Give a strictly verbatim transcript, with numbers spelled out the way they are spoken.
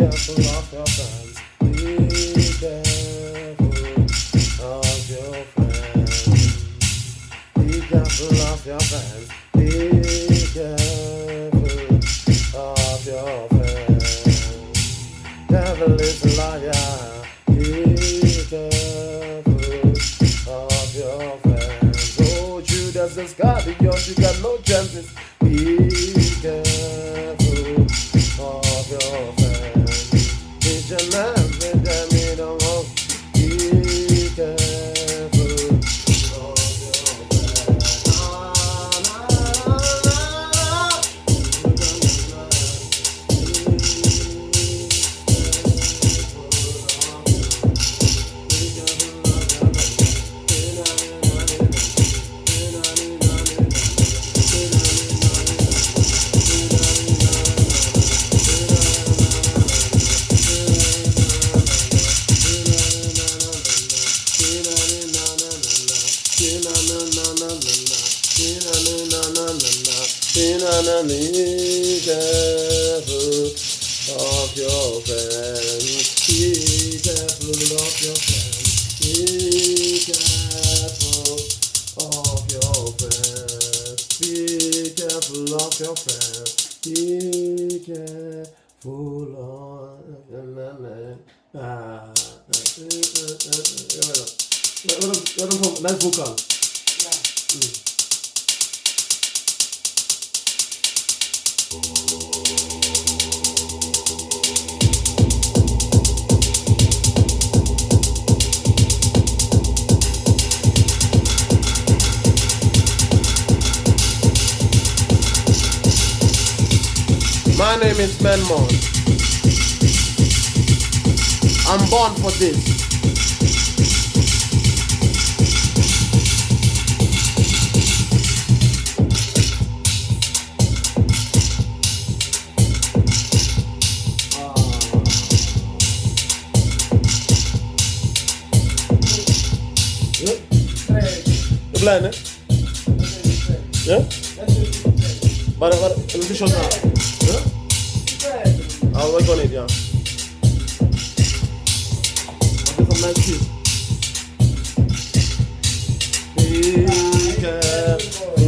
careful of your friends. Be careful of your friends. Be careful of your friends. Be careful of your friends. Devil is a liar. Be careful of your friends. Oh, Judas Iscariot, you got no chances. Be careful of your friends. Each and every time you don't know. Be careful of your friends. Na, na, na, na. Be careful of your friends. Be careful of your friends. Be careful of your friends. Be careful of your friends. Be careful of your friends. Ah, nice vocal. Yeah. Mm. My name is Menmon. I'm born for this. You blind, eh? Yeah? But, but, let me show now. Yeah? I'll work on it, yeah. I'll do some nice kiss. Be careful.